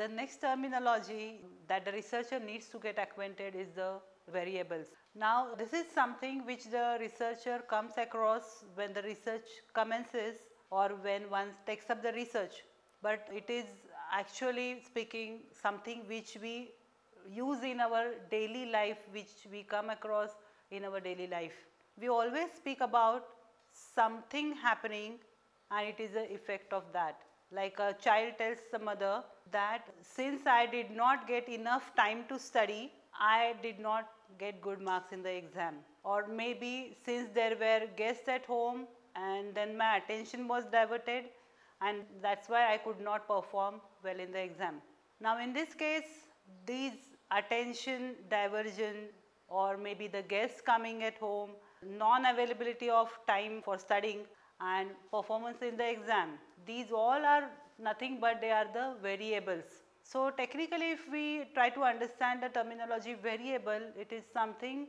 The next terminology that the researcher needs to get acquainted is the variables. Now this is something which the researcher comes across when the research commences or when one takes up the research, but it is actually speaking something which we use in our daily life, which we come across in our daily life. We always speak about something happening and it is the effect of that. Like a child tells the mother that since I did not get enough time to study, I did not get good marks in the exam. Or maybe since there were guests at home and then my attention was diverted and that's why I could not perform well in the exam. Now in this case, these attention diversion or maybe the guests coming at home, non-availability of time for studying and performance in the exam, these all are nothing but they are the variables. So technically if we try to understand the terminology variable, it is something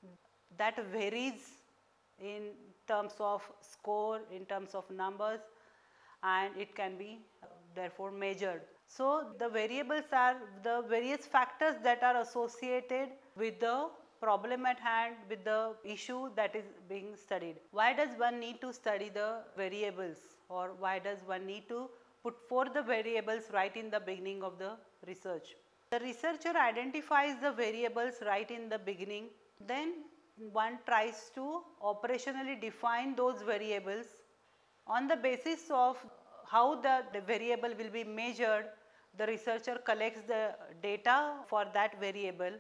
that varies in terms of score, in terms of numbers, and it can be therefore measured. So the variables are the various factors that are associated with the problem at hand, with the issue that is being studied. Why does one need to study the variables, or why does one need to put forth the variables right in the beginning of the research? The researcher identifies the variables right in the beginning, then one tries to operationally define those variables. On the basis of how the variable will be measured, the researcher collects the data for that variable.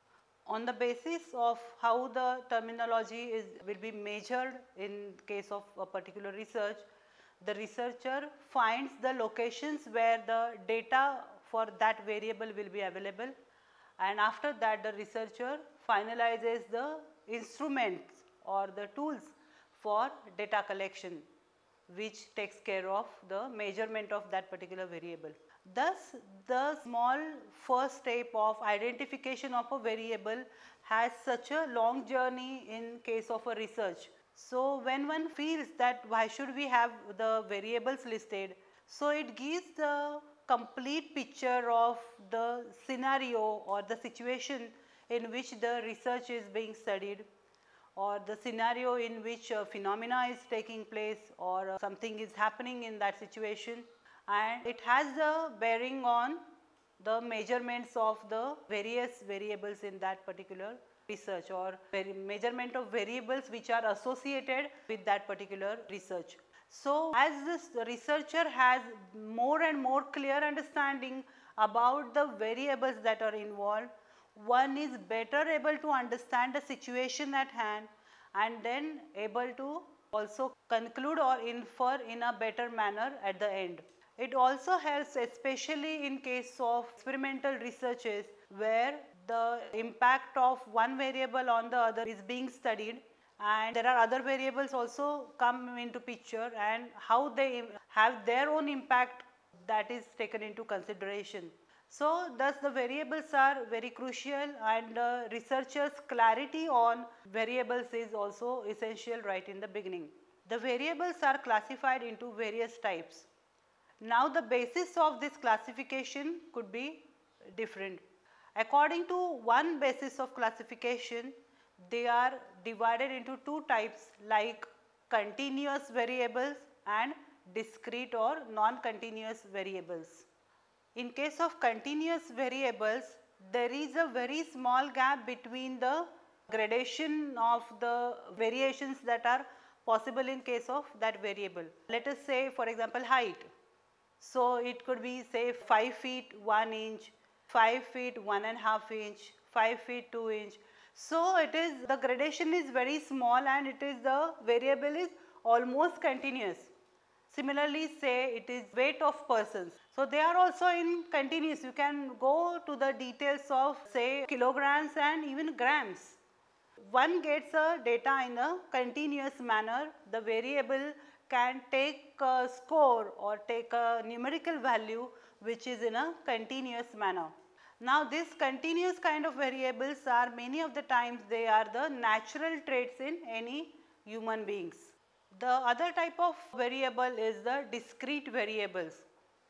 On the basis of how the terminology will be measured in case of a particular research, the researcher finds the locations where the data for that variable will be available, and after that the researcher finalizes the instruments or the tools for data collection, which takes care of the measurement of that particular variable. Thus, the small first step of identification of a variable has such a long journey in case of a research. So, when one feels that why should we have the variables listed, so it gives the complete picture of the scenario or the situation in which the research is being studied, or the scenario in which a phenomena is taking place or something is happening in that situation, and it has a bearing on the measurements of the various variables in that particular research, or measurement of variables which are associated with that particular research. So as this researcher has more and more clear understanding about the variables that are involved, one is better able to understand the situation at hand and then able to also conclude or infer in a better manner at the end. It also helps especially in case of experimental researches where the impact of one variable on the other is being studied, and there are other variables also come into picture and how they have their own impact, that is taken into consideration. So thus the variables are very crucial, and researchers' clarity on variables is also essential right in the beginning. The variables are classified into various types. Now the basis of this classification could be different. According to one basis of classification, they are divided into two types, like continuous variables and discrete or non-continuous variables. In case of continuous variables, there is a very small gap between the gradation of the variations that are possible in case of that variable. Let us say for example height. So it could be say 5 feet 1 inch, 5 feet 1.5 inch, 5 feet 2 inch. So it is, the gradation is very small and it is, the variable is almost continuous. Similarly, say it is weight of persons. So they are also in continuous. You can go to the details of say kilograms and even grams. One gets a data in a continuous manner. The variable can take a score or take a numerical value which is in a continuous manner. Now these continuous kind of variables are, many of the times they are the natural traits in any human beings. The other type of variable is the discrete variables.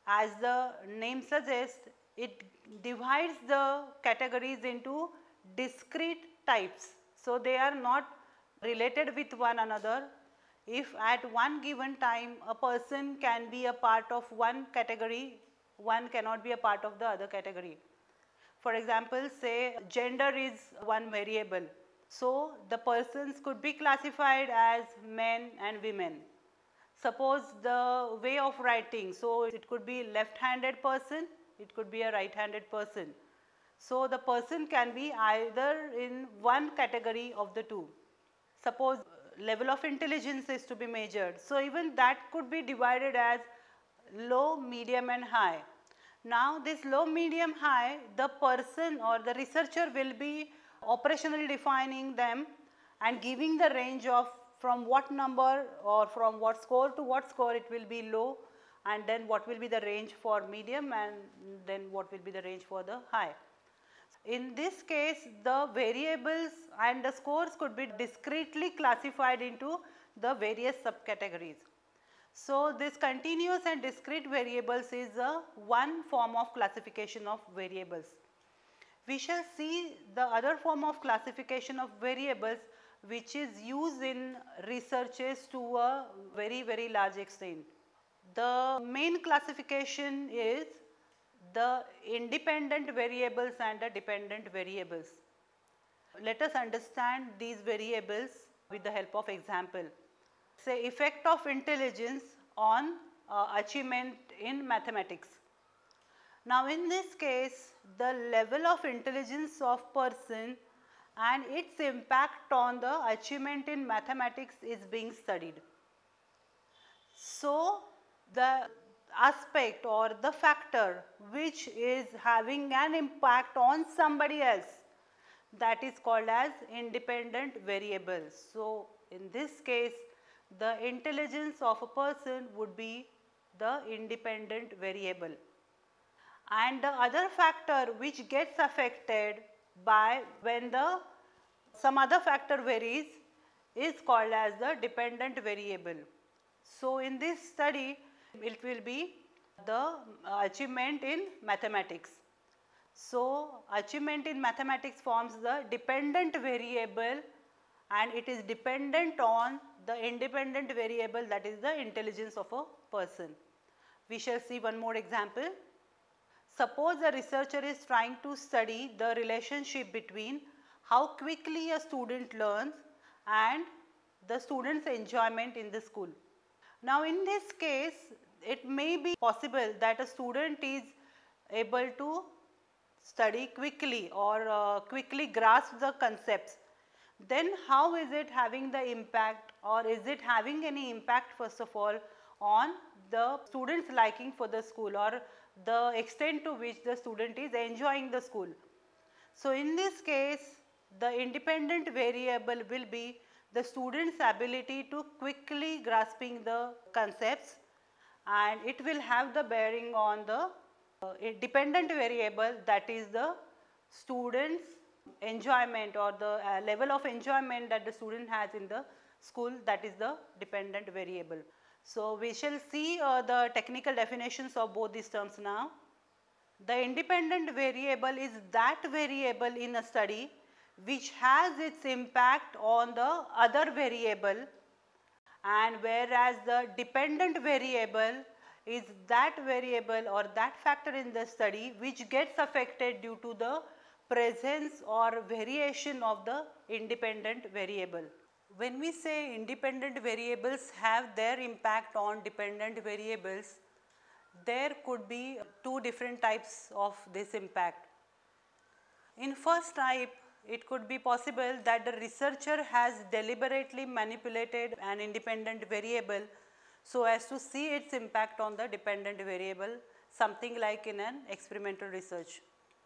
As the name suggests, it divides the categories into discrete types. So, they are not related with one another. If at one given time a person can be a part of one category, one cannot be a part of the other category. For example, say gender is one variable. So, the persons could be classified as men and women. Suppose the way of writing, so it could be left-handed person, it could be a right-handed person. So, the person can be either in one category of the two. Suppose level of intelligence is to be measured. So, even that could be divided as low, medium and high. Now, this low, medium, high, the person or the researcher will be operationally defining them and giving the range of from what number or from what score to what score it will be low, and then what will be the range for medium, and then what will be the range for the high. In this case, the variables and the scores could be discretely classified into the various subcategories. So, this continuous and discrete variables is one form of classification of variables. We shall see the other form of classification of variables which is used in researches to a very large extent. The main classification is the independent variables and the dependent variables. Let us understand these variables with the help of example. Say effect of intelligence on achievement in mathematics. Now, in this case, the level of intelligence of person and its impact on the achievement in mathematics is being studied. So, the aspect or the factor which is having an impact on somebody else, that is called as independent variable. So, in this case, the intelligence of a person would be the independent variable, and the other factor which gets affected by when the some other factor varies is called as the dependent variable. So, in this study it will be the achievement in mathematics. So, achievement in mathematics forms the dependent variable and it is dependent on the independent variable, that is the intelligence of a person. We shall see one more example. Suppose a researcher is trying to study the relationship between how quickly a student learns and the student's enjoyment in the school. Now, in this case, it may be possible that a student is able to study quickly or quickly grasp the concepts. Then how is it having the impact, or is it having any impact first of all on the student's liking for the school or the extent to which the student is enjoying the school. So, in this case, the independent variable will be the student's ability to quickly grasping the concepts, and it will have the bearing on the dependent variable, that is the student's enjoyment or the level of enjoyment that the student has in the school, that is the dependent variable. So, we shall see the technical definitions of both these terms now. The independent variable is that variable in a study which has its impact on the other variable, and whereas the dependent variable is that variable or that factor in the study which gets affected due to the presence or variation of the independent variable. When we say independent variables have their impact on dependent variables, there could be two different types of this impact. In first type, it could be possible that the researcher has deliberately manipulated an independent variable so as to see its impact on the dependent variable, something like in an experimental research.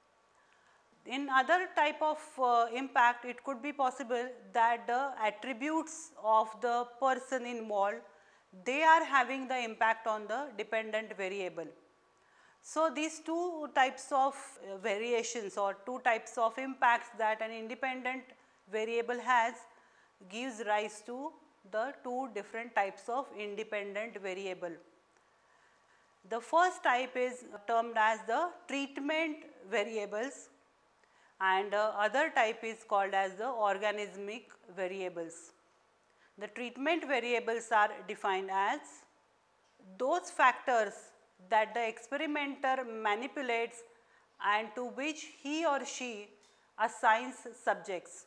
In other type of impact, it could be possible that the attributes of the person involved, they are having the impact on the dependent variable. So, these two types of variations or two types of impacts that an independent variable has gives rise to the two different types of independent variable. The first type is termed as the treatment variables, and the other type is called as the organismic variables. The treatment variables are defined as those factors that the experimenter manipulates and to which he or she assigns subjects.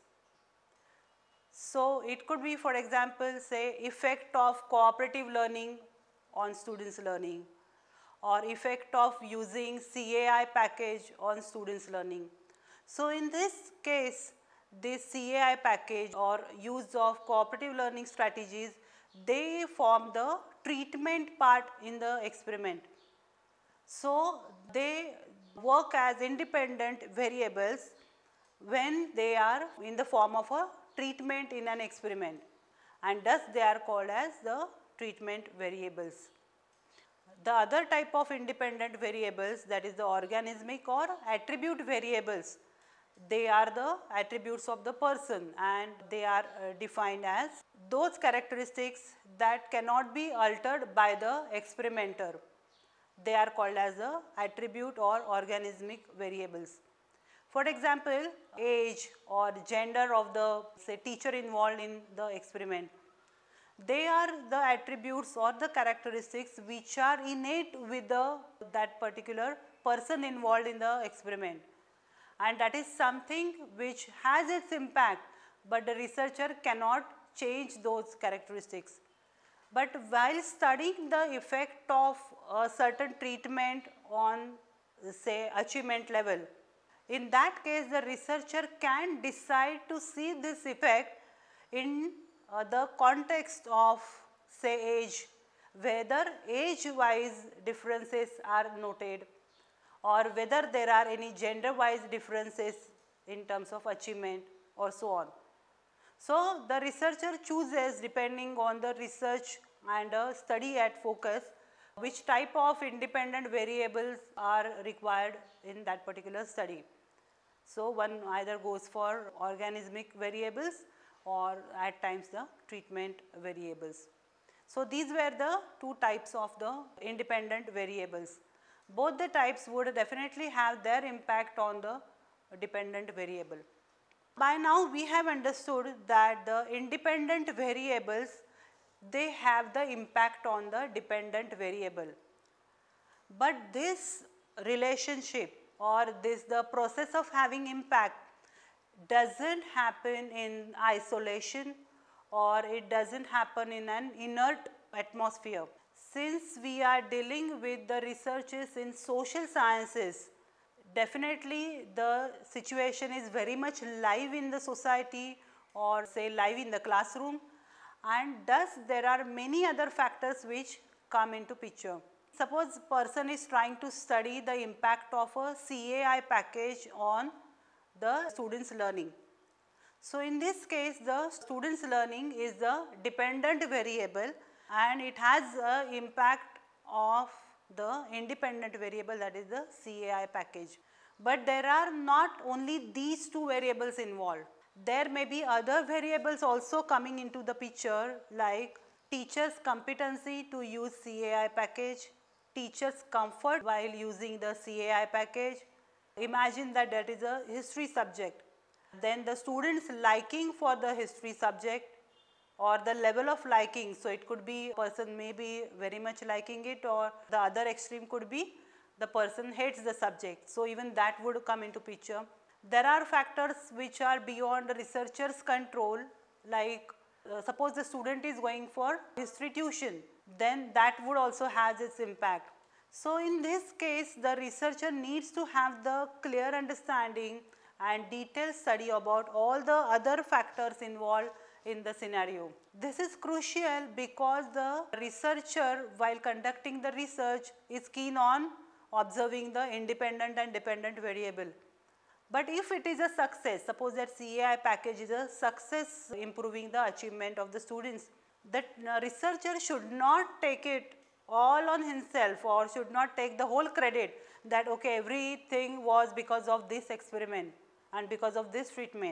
So, it could be, for example, say effect of cooperative learning on students' learning, or effect of using CAI package on students' learning. So, in this case, this CAI package or use of cooperative learning strategies, they form the treatment part in the experiment. So, they work as independent variables when they are in the form of a treatment in an experiment, and thus they are called as the treatment variables. The other type of independent variables, that is the organismic or attribute variables, they are the attributes of the person, and they are defined as those characteristics that cannot be altered by the experimenter. They are called as the attribute or organismic variables. For example, age or gender of the say teacher involved in the experiment, they are the attributes or the characteristics which are innate with that particular person involved in the experiment, and that is something which has its impact, but the researcher cannot change those characteristics. But while studying the effect of a certain treatment on say achievement level, in that case the researcher can decide to see this effect in the context of say age, whether age wise differences are noted or whether there are any gender wise differences in terms of achievement or so on. So, the researcher chooses depending on the research and study at focus which type of independent variables are required in that particular study. So, one either goes for organismic variables or at times the treatment variables. So, these were the two types of the independent variables. Both the types would definitely have their impact on the dependent variable. By now we have understood that the independent variables, they have the impact on the dependent variable. But this relationship or the process of having impact does not happen in isolation, or it does not happen in an inert atmosphere. Since we are dealing with the researches in social sciences, definitely the situation is very much live in the society or say live in the classroom, and thus there are many other factors which come into picture. Suppose person is trying to study the impact of a CAI package on the students' learning. So, in this case the students' learning is the dependent variable and it has an impact of the independent variable, that is the CAI package. But there are not only these two variables involved. There may be other variables also coming into the picture, like teachers' competency to use CAI package, teachers' comfort while using the CAI package. Imagine that that is a history subject. Then the students' liking for the history subject or the level of liking. So, it could be person may be very much liking it, or the other extreme could be the person hates the subject. So, even that would come into picture. There are factors which are beyond the researcher's control, like suppose the student is going for history tuition, then that would also has its impact. So, in this case the researcher needs to have the clear understanding and detailed study about all the other factors involved in the scenario. This is crucial because the researcher, while conducting the research, is keen on observing the independent and dependent variable. But if it is a success, suppose that CAI package is a success improving the achievement of the students, that researcher should not take it all on himself or should not take the whole credit that okay, everything was because of this experiment and because of this treatment.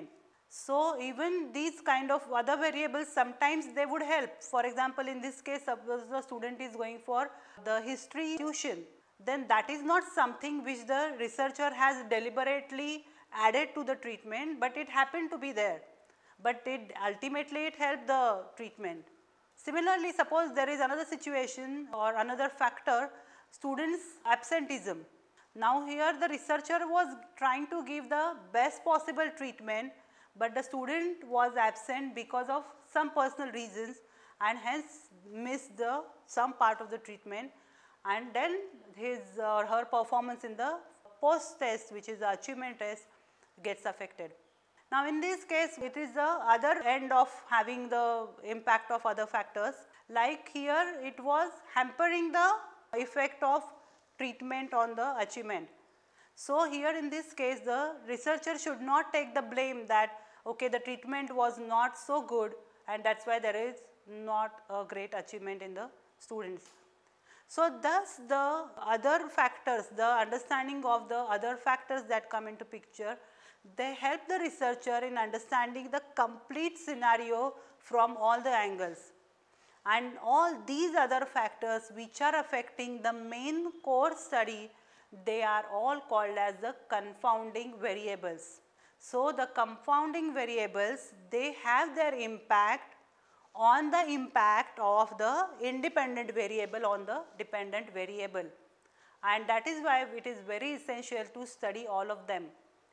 So, even these kind of other variables sometimes they would help. For example, in this case, suppose the student is going for the history tuition, then that is not something which the researcher has deliberately added to the treatment, but it happened to be there, but it ultimately it helped the treatment. Similarly, suppose there is another situation or another factor, students absenteeism. Now here the researcher was trying to give the best possible treatment, but the student was absent because of some personal reasons and hence missed the some part of the treatment, and then his or her performance in the post test, which is the achievement test, gets affected. Now in this case it is the other end of having the impact of other factors, like here it was hampering the effect of treatment on the achievement. So here in this case the researcher should not take the blame that okay, the treatment was not so good and that is why there is not a great achievement in the students. So thus the other factors, the understanding of the other factors that come into picture, they help the researcher in understanding the complete scenario from all the angles. And all these other factors which are affecting the main core study, they are all called as the confounding variables. So the confounding variables, they have their impact on the impact of the independent variable on the dependent variable, and that is why it is very essential to study all of them.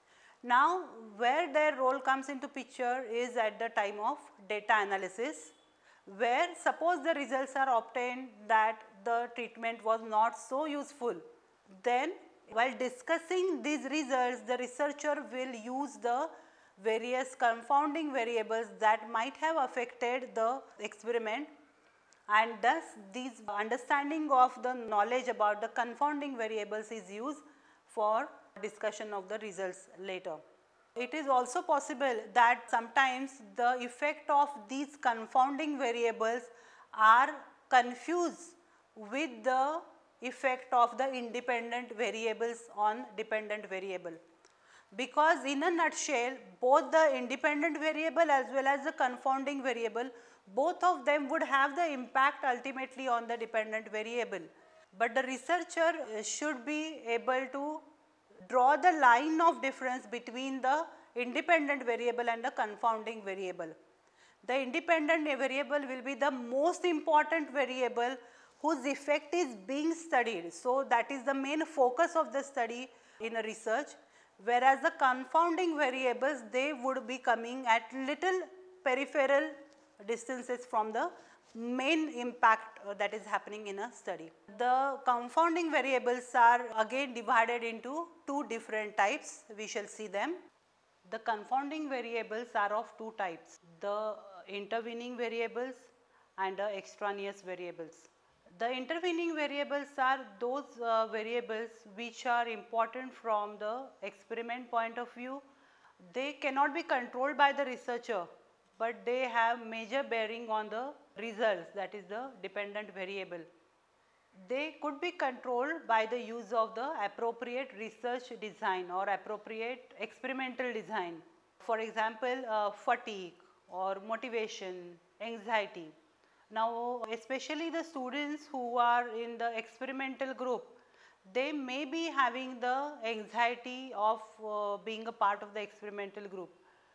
Now where their role comes into picture is at the time of data analysis, where suppose the results are obtained that the treatment was not so useful, then while discussing these results the researcher will use the various confounding variables that might have affected the experiment, and thus these understanding of the knowledge about the confounding variables is used for discussion of the results later. It is also possible that sometimes the effect of these confounding variables are confused with the effect of the independent variables on dependent variable, because in a nutshell both the independent variable as well as the confounding variable, both of them would have the impact ultimately on the dependent variable, but the researcher should be able to draw the line of difference between the independent variable and the confounding variable. The independent variable will be the most important variable whose effect is being studied. So that is the main focus of the study in a research, whereas the confounding variables, they would be coming at little peripheral distances from the main impact that is happening in a study. The confounding variables are again divided into two different types, we shall see them. The confounding variables are of two types, the intervening variables and the extraneous variables. The intervening variables are those variables which are important from the experiment point of view. They cannot be controlled by the researcher, but they have major bearing on the results, that is the dependent variable. They could be controlled by the use of the appropriate research design or appropriate experimental design. For example, fatigue or motivation, anxiety. Now especially the students who are in the experimental group, they may be having the anxiety of being a part of the experimental group,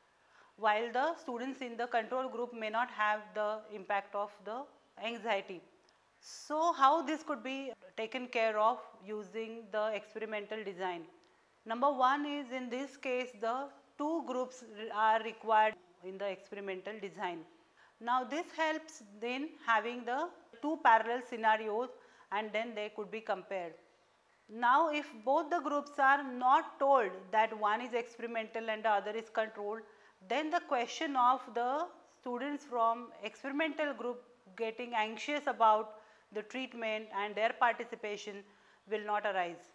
while the students in the control group may not have the impact of the anxiety. So how this could be taken care of using the experimental design? Number one is, in this case the two groups are required in the experimental design. Now this helps in having the two parallel scenarios and then they could be compared. Now if both the groups are not told that one is experimental and the other is controlled, then the question of the students from experimental group getting anxious about the treatment and their participation will not arise.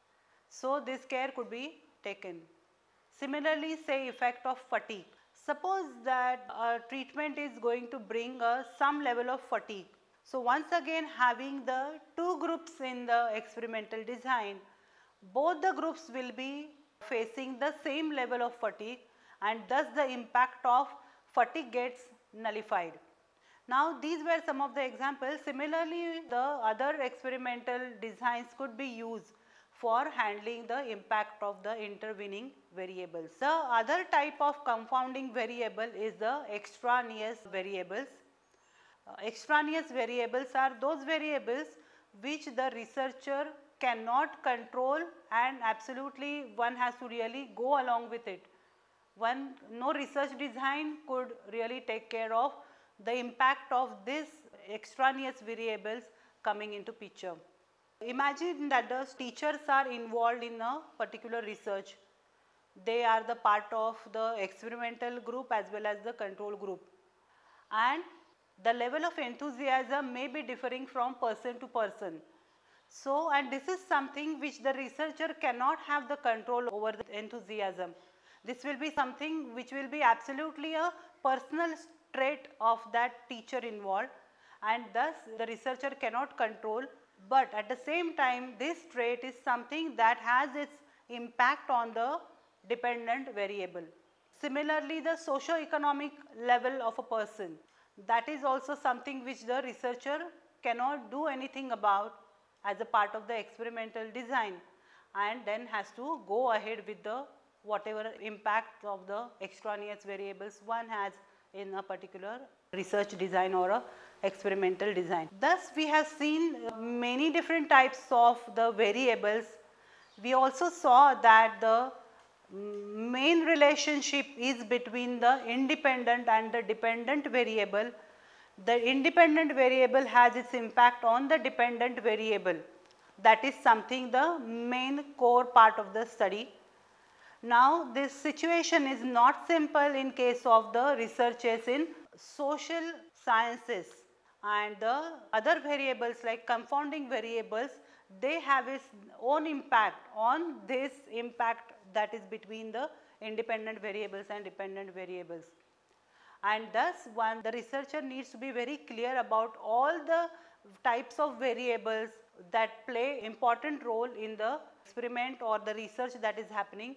So this care could be taken. Similarly, say effect of fatigue. Suppose that a treatment is going to bring some level of fatigue. So once again, having the two groups in the experimental design, both the groups will be facing the same level of fatigue, and thus the impact of fatigue gets nullified. Now these were some of the examples. Similarly, the other experimental designs could be used for handling the impact of the intervening variables. The other type of confounding variable is the extraneous variables. Extraneous variables are those variables which the researcher cannot control, and absolutely one has to really go along with it. No research design could really take care of the impact of these extraneous variables coming into picture. Imagine that the teachers are involved in a particular research. They are the part of the experimental group as well as the control group, and the level of enthusiasm may be differing from person to person. So, and this is something which the researcher cannot have the control over the enthusiasm. This will be something which will be absolutely a personal trait of that teacher involved, and thus the researcher cannot control, but at the same time this trait is something that has its impact on the dependent variable. Similarly, the socio-economic level of a person, that is also something which the researcher cannot do anything about as a part of the experimental design, and then has to go ahead with the whatever impact of the extraneous variables one has in a particular research design or a experimental design. Thus we have seen many different types of the variables. We also saw that the main relationship is between the independent and the dependent variable. The independent variable has its impact on the dependent variable. That is something the main core part of the study. Now this situation is not simple in case of the researches in social sciences, and the other variables like confounding variables, they have its own impact on this impact that is between the independent variables and dependent variables. And thus the researcher needs to be very clear about all the types of variables that play important role in the experiment or the research that is happening,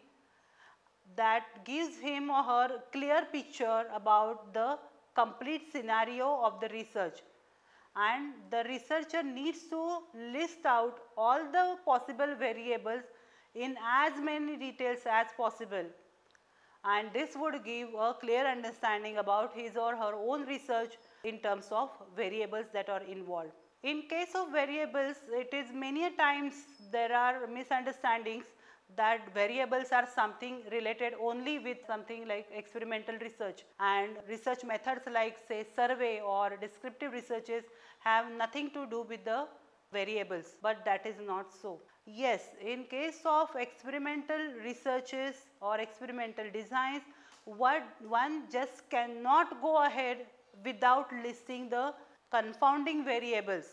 that gives him or her clear picture about the complete scenario of the research. And the researcher needs to list out all the possible variables in as many details as possible, and this would give a clear understanding about his or her own research in terms of variables that are involved. In case of variables, it is many a times there are misunderstandings that variables are something related only with something like experimental research, and research methods like say survey or descriptive researches have nothing to do with the variables, but that is not so. Yes, in case of experimental researches or experimental designs, one just cannot go ahead without listing the confounding variables.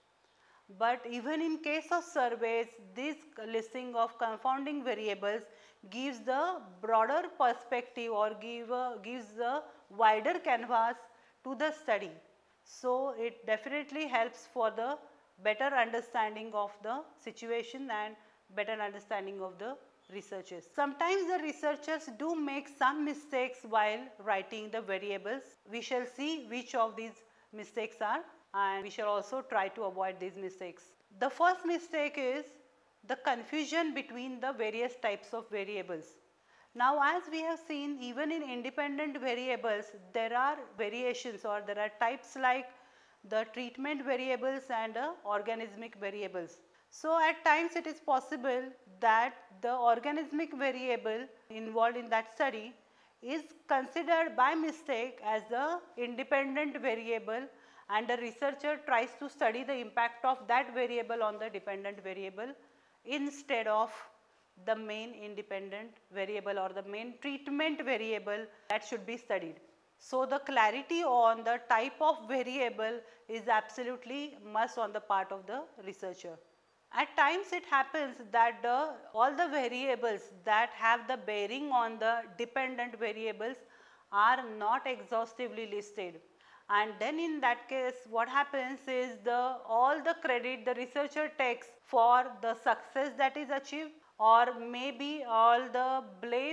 But even in case of surveys, this listing of confounding variables gives the broader perspective or gives a wider canvas to the study. So it definitely helps for the better understanding of the situation and better understanding of the researches. Sometimes the researchers do make some mistakes while writing the variables. We shall see which of these mistakes are, and we shall also try to avoid these mistakes. The first mistake is the confusion between the various types of variables. Now as we have seen, even in independent variables there are variations or there are types like the treatment variables and organismic variables. So at times it is possible that the organismic variable involved in that study is considered by mistake as the independent variable, and the researcher tries to study the impact of that variable on the dependent variable instead of the main independent variable or the main treatment variable that should be studied. So the clarity on the type of variable is absolutely must on the part of the researcher. At times it happens that all the variables that have the bearing on the dependent variables are not exhaustively listed, and then in that case what happens is all the credit the researcher takes for the success that is achieved, or maybe all the blame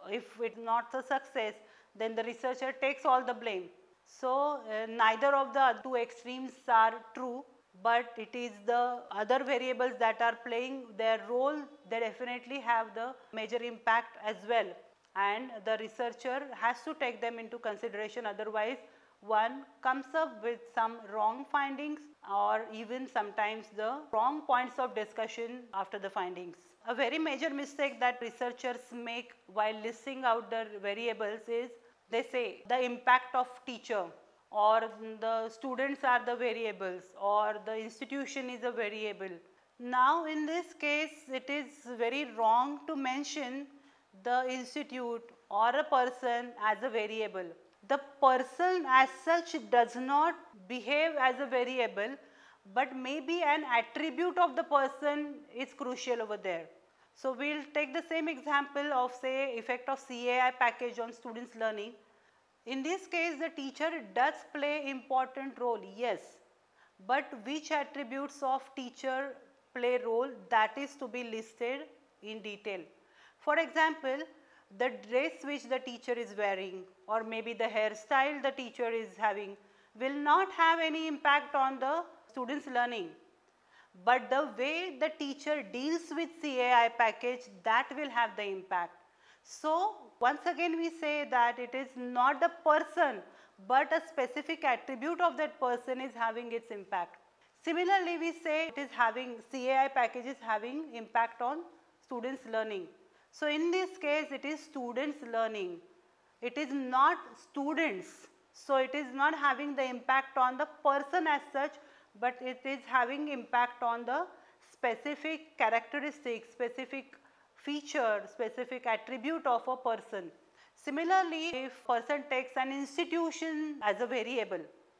if it's not a success, then the researcher takes all the blame. So, neither of the two extremes are true, but it is the other variables that are playing their role, they definitely have the major impact as well, and the researcher has to take them into consideration, otherwise one comes up with some wrong findings or even sometimes the wrong points of discussion after the findings. A very major mistake that researchers make while listing out the variables is they say the impact of teacher, or the students are the variables, or the institution is a variable. Now in this case it is very wrong to mention the institute or a person as a variable. The person as such does not behave as a variable, but maybe an attribute of the person is crucial over there. So, we will take the same example of say effect of CAI package on students learning. In this case the teacher does play important role, yes, but which attributes of teacher play role, that is to be listed in detail. For example, the dress which the teacher is wearing or maybe the hairstyle the teacher is having will not have any impact on the students learning, but the way the teacher deals with CAI package, that will have the impact. So, once again we say that it is not the person, but a specific attribute of that person is having its impact. Similarly, we say it is having CAI package is having impact on students learning. So, in this case it is students learning, it is not students. So, it is not having the impact on the person as such, but it is having impact on the specific characteristics, specific feature, specific attribute of a person. Similarly, if person takes an institution as a variable,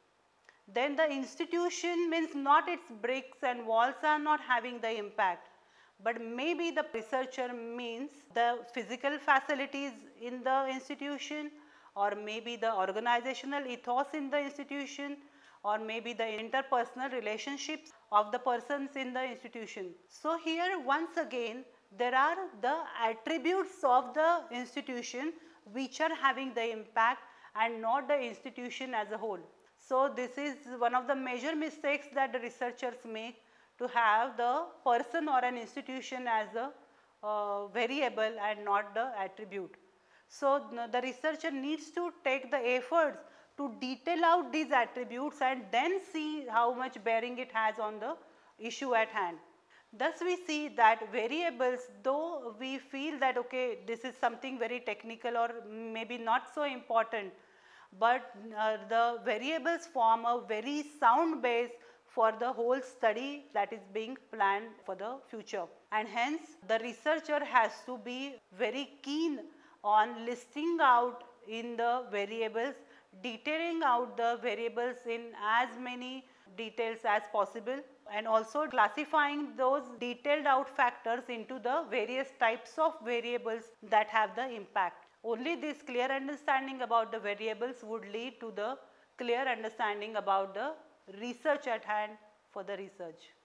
then the institution means not its bricks and walls are not having the impact, but maybe the researcher means the physical facilities in the institution, or maybe the organizational ethos in the institution, or maybe the interpersonal relationships of the persons in the institution. So, here once again there are the attributes of the institution which are having the impact and not the institution as a whole. So, this is one of the major mistakes that the researchers make, to have the person or an institution as a variable and not the attribute. So, the researcher needs to take the efforts to detail out these attributes and then see how much bearing it has on the issue at hand. Thus, we see that variables, though we feel that okay, this is something very technical or maybe not so important, but the variables form a very sound base for the whole study that is being planned for the future. And hence, the researcher has to be very keen on listing out in the variables, detailing out the variables in as many details as possible, and also classifying those detailed out factors into the various types of variables that have the impact. Only this clear understanding about the variables would lead to the clear understanding about the research at hand for the research.